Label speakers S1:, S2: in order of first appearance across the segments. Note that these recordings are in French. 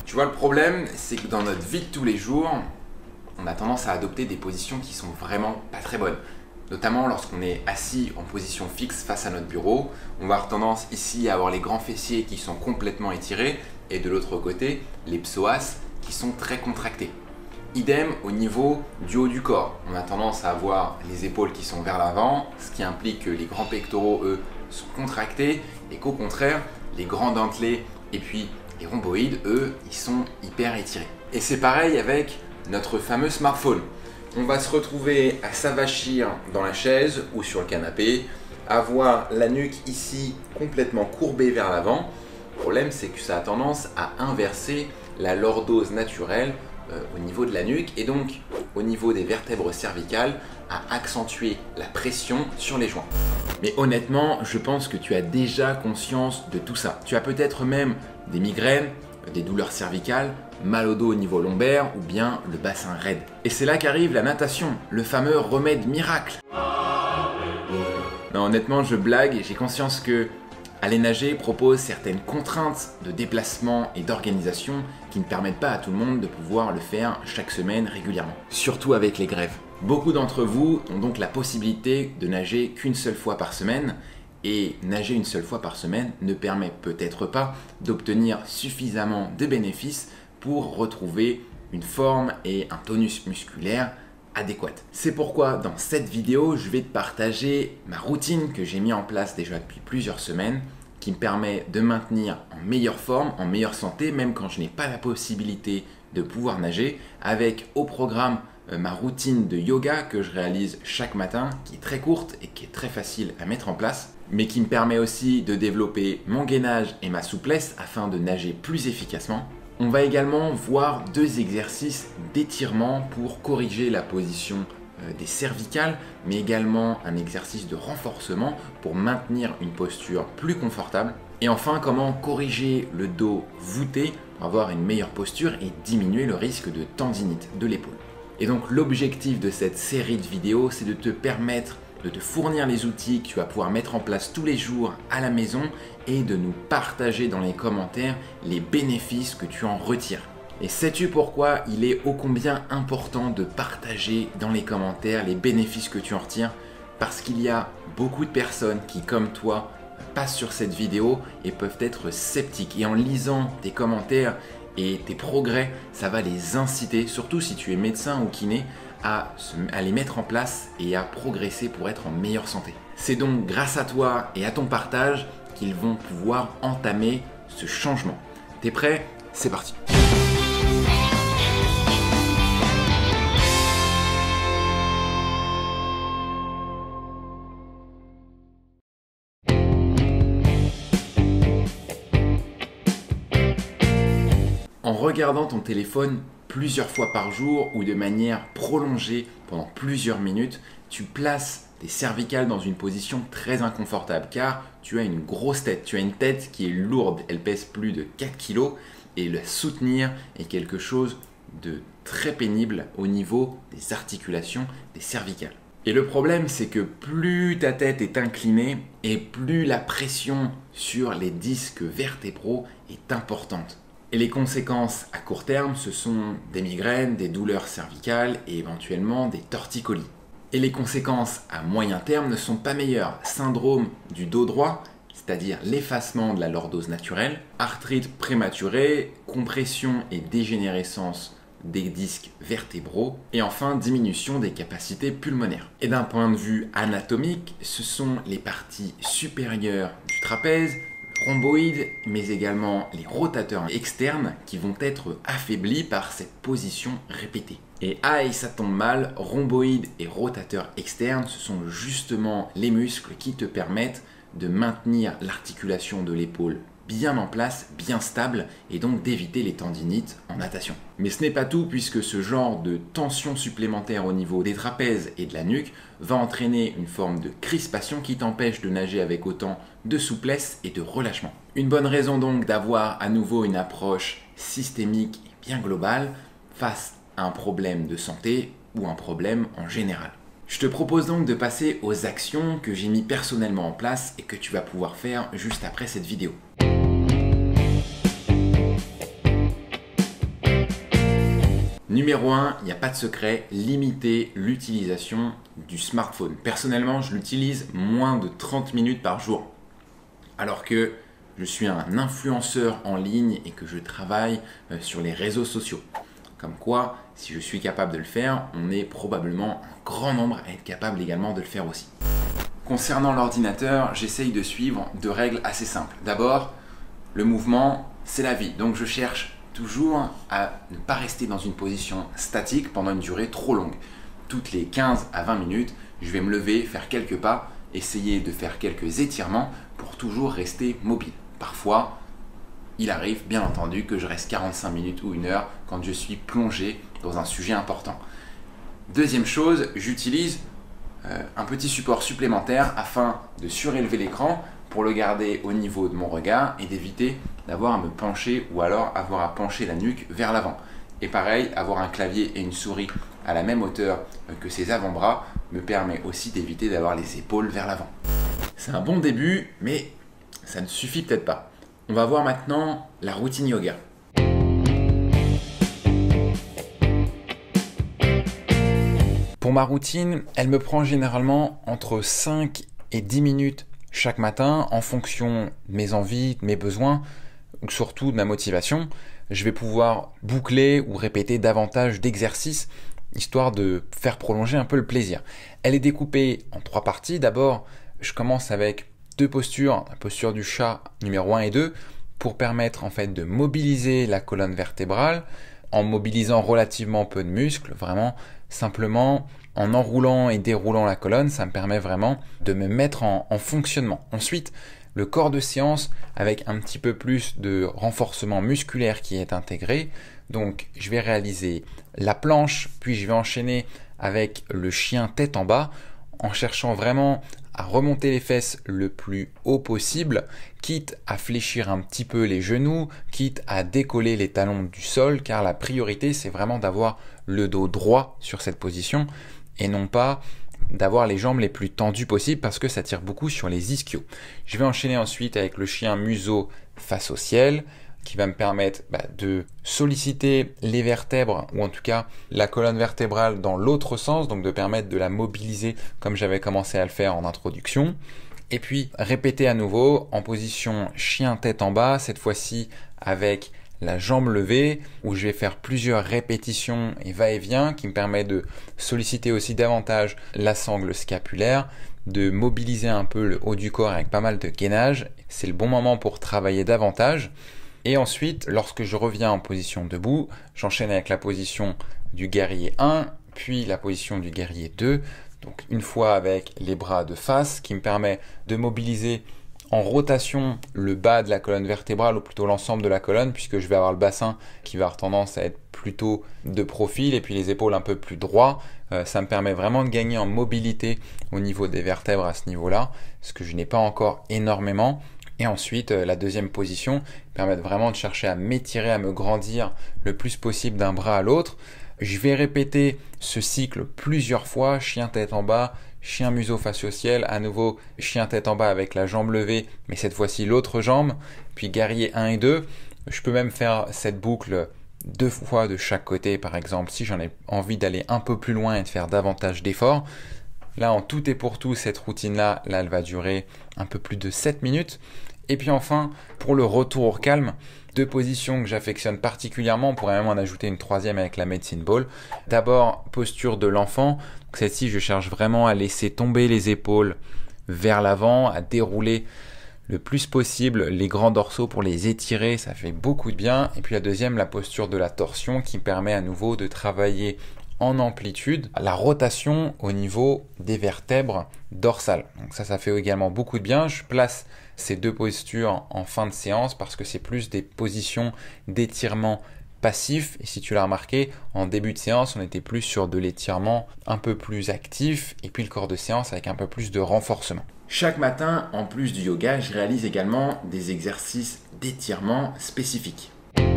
S1: Tu vois, le problème, c'est que dans notre vie de tous les jours, on a tendance à adopter des positions qui sont vraiment pas très bonnes. Notamment lorsqu'on est assis en position fixe face à notre bureau, on va avoir tendance ici à avoir les grands fessiers qui sont complètement étirés et de l'autre côté, les psoas qui sont très contractés. Idem au niveau du haut du corps. On a tendance à avoir les épaules qui sont vers l'avant, ce qui implique que les grands pectoraux, eux, sont contractés et qu'au contraire, les grands dentelés et puis les rhomboïdes, eux, ils sont hyper étirés. Et c'est pareil avec notre fameux smartphone. On va se retrouver à s'avachir dans la chaise ou sur le canapé, avoir la nuque ici complètement courbée vers l'avant. Le problème, c'est que ça a tendance à inverser la lordose naturelle au niveau de la nuque et donc au niveau des vertèbres cervicales à accentuer la pression sur les joints. Mais honnêtement, je pense que tu as déjà conscience de tout ça. Tu as peut-être même des migraines, des douleurs cervicales, mal au dos au niveau lombaire ou bien le bassin raide. Et c'est là qu'arrive la natation, le fameux remède miracle. Non, honnêtement, je blague et j'ai conscience que aller nager propose certaines contraintes de déplacement et d'organisation qui ne permettent pas à tout le monde de pouvoir le faire chaque semaine régulièrement. Surtout avec les grèves. Beaucoup d'entre vous ont donc la possibilité de nager qu'une seule fois par semaine. Et nager une seule fois par semaine ne permet peut-être pas d'obtenir suffisamment de bénéfices pour retrouver une forme et un tonus musculaire adéquate. C'est pourquoi dans cette vidéo, je vais te partager ma routine que j'ai mis en place déjà depuis plusieurs semaines qui me permet de maintenir en meilleure forme, en meilleure santé, même quand je n'ai pas la possibilité de pouvoir nager, avec au programme ma routine de yoga que je réalise chaque matin, qui est très courte et qui est très facile à mettre en place, mais qui me permet aussi de développer mon gainage et ma souplesse afin de nager plus efficacement. On va également voir 2 exercices d'étirement pour corriger la position des cervicales, mais également un exercice de renforcement pour maintenir une posture plus confortable. Et enfin, comment corriger le dos voûté pour avoir une meilleure posture et diminuer le risque de tendinite de l'épaule. Et donc l'objectif de cette série de vidéos, c'est de te permettre de te fournir les outils que tu vas pouvoir mettre en place tous les jours à la maison et de nous partager dans les commentaires les bénéfices que tu en retires. Et sais-tu pourquoi il est ô combien important de partager dans les commentaires les bénéfices que tu en retires? Parce qu'il y a beaucoup de personnes qui, comme toi, passent sur cette vidéo et peuvent être sceptiques. Et en lisant tes commentaires et tes progrès, ça va les inciter, surtout si tu es médecin ou kiné, à les mettre en place et à progresser pour être en meilleure santé. C'est donc grâce à toi et à ton partage qu'ils vont pouvoir entamer ce changement. T'es prêt? C'est parti! En regardant ton téléphone plusieurs fois par jour ou de manière prolongée pendant plusieurs minutes, tu places tes cervicales dans une position très inconfortable car tu as une grosse tête. Tu as une tête qui est lourde, elle pèse plus de 4 kg et le soutenir est quelque chose de très pénible au niveau des articulations des cervicales. Et le problème, c'est que plus ta tête est inclinée et plus la pression sur les disques vertébraux est importante. Et les conséquences à court terme, ce sont des migraines, des douleurs cervicales et éventuellement des torticolis. Et les conséquences à moyen terme ne sont pas meilleures. Syndrome du dos droit, c'est-à-dire l'effacement de la lordose naturelle, arthrite prématurée, compression et dégénérescence des disques vertébraux et enfin diminution des capacités pulmonaires. Et d'un point de vue anatomique, ce sont les parties supérieures du trapèze, rhomboïdes, mais également les rotateurs externes qui vont être affaiblis par cette position répétée. Et aïe, ça tombe mal, rhomboïdes et rotateurs externes, ce sont justement les muscles qui te permettent de maintenir l'articulation de l'épaule bien en place, bien stable, et donc d'éviter les tendinites en natation. Mais ce n'est pas tout, puisque ce genre de tension supplémentaire au niveau des trapèzes et de la nuque va entraîner une forme de crispation qui t'empêche de nager avec autant de souplesse et de relâchement. Une bonne raison donc d'avoir à nouveau une approche systémique et bien globale face à un problème de santé ou un problème en général. Je te propose donc de passer aux actions que j'ai mis personnellement en place et que tu vas pouvoir faire juste après cette vidéo. Numéro 1, il n'y a pas de secret, limiter l'utilisation du smartphone. Personnellement, je l'utilise moins de 30 minutes par jour. Alors que je suis un influenceur en ligne et que je travaille sur les réseaux sociaux. Comme quoi, si je suis capable de le faire, on est probablement un grand nombre à être capable également de le faire aussi. Concernant l'ordinateur, j'essaye de suivre 2 règles assez simples. D'abord, le mouvement, c'est la vie. Donc je cherche toujours à ne pas rester dans une position statique pendant une durée trop longue. Toutes les 15 à 20 minutes, je vais me lever, faire quelques pas, essayer de faire quelques étirements pour toujours rester mobile. Parfois, il arrive bien entendu que je reste 45 minutes ou 1 heure quand je suis plongé dans un sujet important. Deuxième chose, j'utilise un petit support supplémentaire afin de surélever l'écran pour le garder au niveau de mon regard et d'éviter d'avoir à me pencher ou alors avoir à pencher la nuque vers l'avant. Et pareil, avoir un clavier et une souris à la même hauteur que ses avant-bras me permet aussi d'éviter d'avoir les épaules vers l'avant. C'est un bon début, mais ça ne suffit peut-être pas. On va voir maintenant la routine yoga. Pour ma routine, elle me prend généralement entre 5 et 10 minutes chaque matin en fonction de mes envies, de mes besoins, ou surtout de ma motivation. Je vais pouvoir boucler ou répéter davantage d'exercices histoire de faire prolonger un peu le plaisir. Elle est découpée en 3 parties. D'abord, je commence avec 2 postures, la posture du chat numéro 1 et 2, pour permettre en fait de mobiliser la colonne vertébrale en mobilisant relativement peu de muscles, vraiment simplement en enroulant et déroulant la colonne, ça me permet vraiment de me mettre en fonctionnement. Ensuite, le corps de séance avec un petit peu plus de renforcement musculaire qui est intégré. Donc, je vais réaliser la planche, puis je vais enchaîner avec le chien tête en bas en cherchant vraiment à remonter les fesses le plus haut possible, quitte à fléchir un petit peu les genoux, quitte à décoller les talons du sol, car la priorité c'est vraiment d'avoir le dos droit sur cette position et non pas d'avoir les jambes les plus tendues possibles parce que ça tire beaucoup sur les ischios. Je vais enchaîner ensuite avec le chien museau face au ciel qui va me permettre de solliciter les vertèbres ou en tout cas la colonne vertébrale dans l'autre sens, donc de permettre de la mobiliser comme j'avais commencé à le faire en introduction. Et puis répéter à nouveau en position chien tête en bas, cette fois-ci avec la jambe levée où je vais faire plusieurs répétitions et va-et-vient qui me permet de solliciter aussi davantage la sangle scapulaire, de mobiliser un peu le haut du corps avec pas mal de gainage. C'est le bon moment pour travailler davantage. Et ensuite, lorsque je reviens en position debout, j'enchaîne avec la position du guerrier 1, puis la position du guerrier 2. Donc une fois avec les bras de face qui me permet de mobiliser en rotation le bas de la colonne vertébrale ou plutôt l'ensemble de la colonne puisque je vais avoir le bassin qui va avoir tendance à être plutôt de profil et puis les épaules un peu plus droits. Ça me permet vraiment de gagner en mobilité au niveau des vertèbres à ce niveau-là, ce que je n'ai pas encore énormément. Et ensuite, la deuxième position permet vraiment de chercher à m'étirer, à me grandir le plus possible d'un bras à l'autre. Je vais répéter ce cycle plusieurs fois, chien tête en bas, chien museau face au ciel, à nouveau chien tête en bas avec la jambe levée, mais cette fois-ci l'autre jambe, puis guerrier 1 et 2. Je peux même faire cette boucle 2 fois de chaque côté, par exemple, si j'en ai envie d'aller un peu plus loin et de faire davantage d'efforts. Là, en tout et pour tout, cette routine-là, elle va durer un peu plus de 7 minutes. Et puis enfin, pour le retour au calme, 2 positions que j'affectionne particulièrement, on pourrait même en ajouter une 3e avec la medicine ball. D'abord, posture de l'enfant. Celle-ci, je cherche vraiment à laisser tomber les épaules vers l'avant, à dérouler le plus possible les grands dorsaux pour les étirer, ça fait beaucoup de bien. Et puis la deuxième, la posture de la torsion qui permet à nouveau de travailler en amplitude la rotation au niveau des vertèbres dorsales. Donc ça fait également beaucoup de bien. Je place ces 2 postures en fin de séance parce que c'est plus des positions d'étirement passif. Et si tu l'as remarqué, en début de séance, on était plus sur de l'étirement un peu plus actif et puis le corps de séance avec un peu plus de renforcement. Chaque matin, en plus du yoga, je réalise également des exercices d'étirement spécifiques.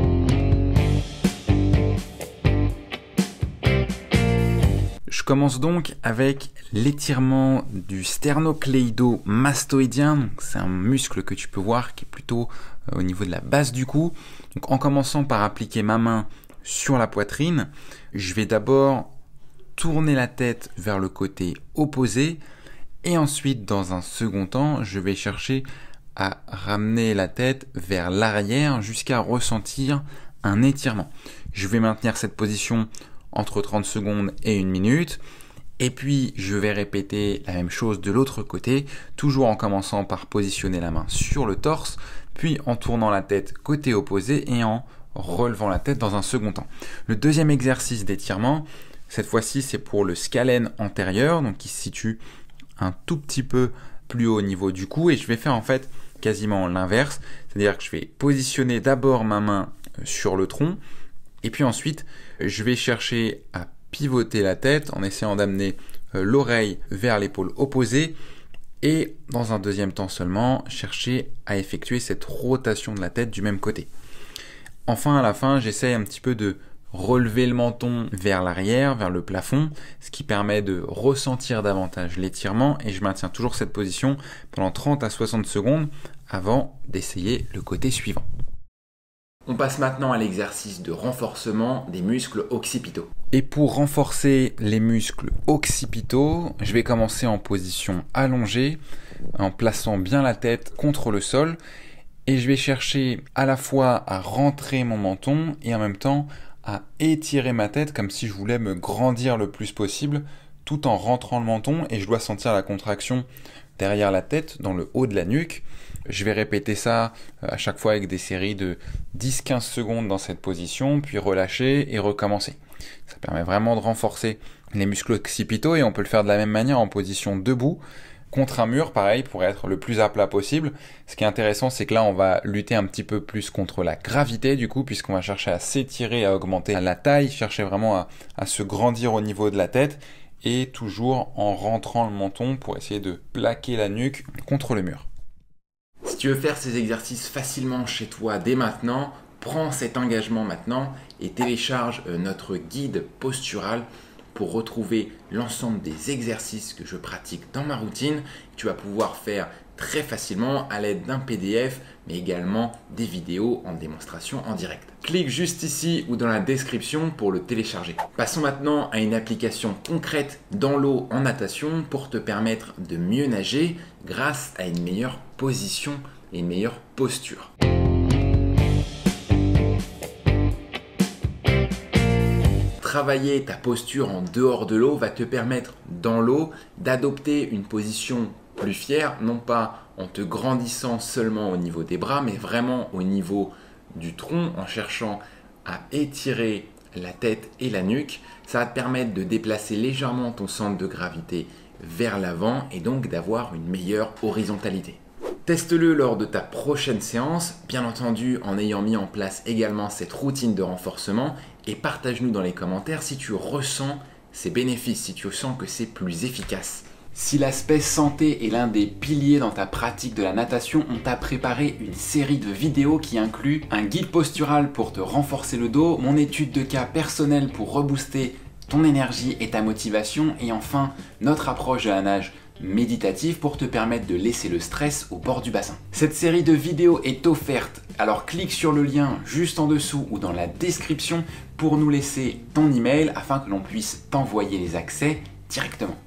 S1: Je commence donc avec l'étirement du sternocléido-mastoïdien. C'est un muscle que tu peux voir qui est plutôt au niveau de la base du cou. Donc en commençant par appliquer ma main
S2: sur la poitrine. Je vais d'abord tourner la tête vers le côté opposé et ensuite, dans un second temps, je vais chercher à ramener la tête vers l'arrière jusqu'à ressentir un étirement. Je vais maintenir cette position entre 30 secondes et 1 minute. Et puis, je vais répéter la même chose de l'autre côté, toujours en commençant par positionner la main sur le torse, puis en tournant la tête côté opposé et en relevant la tête dans un second temps. Le deuxième exercice d'étirement, cette fois-ci, c'est pour le scalène antérieur, donc qui se situe un tout petit peu plus haut au niveau du cou, et je vais faire en fait quasiment l'inverse, c'est-à-dire que je vais positionner d'abord ma main sur le tronc, et puis ensuite, je vais chercher à pivoter la tête en essayant d'amener l'oreille vers l'épaule opposée et dans un deuxième temps seulement, chercher à effectuer cette rotation de la tête du même côté. Enfin, à la fin, j'essaye un petit peu de relever le menton vers l'arrière, vers le plafond, ce qui permet de ressentir davantage l'étirement et je maintiens toujours cette position pendant 30 à 60 secondes avant d'essayer le côté suivant.
S1: On passe maintenant à l'exercice de renforcement des muscles occipitaux.
S2: Et pour renforcer les muscles occipitaux, je vais commencer en position allongée, en plaçant bien la tête contre le sol. Et je vais chercher à la fois à rentrer mon menton et en même temps à étirer ma tête comme si je voulais me grandir le plus possible tout en rentrant le menton. Et je dois sentir la contraction derrière la tête, dans le haut de la nuque. Je vais répéter ça à chaque fois avec des séries de 10-15 secondes dans cette position, puis relâcher et recommencer. Ça permet vraiment de renforcer les muscles occipitaux et on peut le faire de la même manière en position debout, contre un mur, pareil, pour être le plus à plat possible. Ce qui est intéressant, c'est que là, on va lutter un petit peu plus contre la gravité, du coup, puisqu'on va chercher à s'étirer, à augmenter la taille, chercher vraiment à se grandir au niveau de la tête, et toujours en rentrant le menton pour essayer de plaquer la nuque contre le mur.
S1: Si tu veux faire ces exercices facilement chez toi dès maintenant, prends cet engagement maintenant et télécharge notre guide postural pour retrouver l'ensemble des exercices que je pratique dans ma routine. Tu vas pouvoir faire très facilement à l'aide d'un PDF, mais également des vidéos en démonstration en direct. Clique juste ici ou dans la description pour le télécharger. Passons maintenant à une application concrète dans l'eau en natation pour te permettre de mieux nager grâce à une meilleure position et une meilleure posture. Travailler ta posture en dehors de l'eau va te permettre dans l'eau d'adopter une position plus fière, non pas en te grandissant seulement au niveau des bras, mais vraiment au niveau du tronc, en cherchant à étirer la tête et la nuque. Ça va te permettre de déplacer légèrement ton centre de gravité vers l'avant et donc d'avoir une meilleure horizontalité. Teste-le lors de ta prochaine séance, bien entendu en ayant mis en place également cette routine de renforcement et partage-nous dans les commentaires si tu ressens ces bénéfices, si tu sens que c'est plus efficace. Si l'aspect santé est l'un des piliers dans ta pratique de la natation, on t'a préparé une série de vidéos qui inclut un guide postural pour te renforcer le dos, mon étude de cas personnelle pour rebooster ton énergie et ta motivation, et enfin notre approche de la nage méditative pour te permettre de laisser le stress au bord du bassin. Cette série de vidéos est offerte, alors clique sur le lien juste en dessous ou dans la description pour nous laisser ton email afin que l'on puisse t'envoyer les accès directement.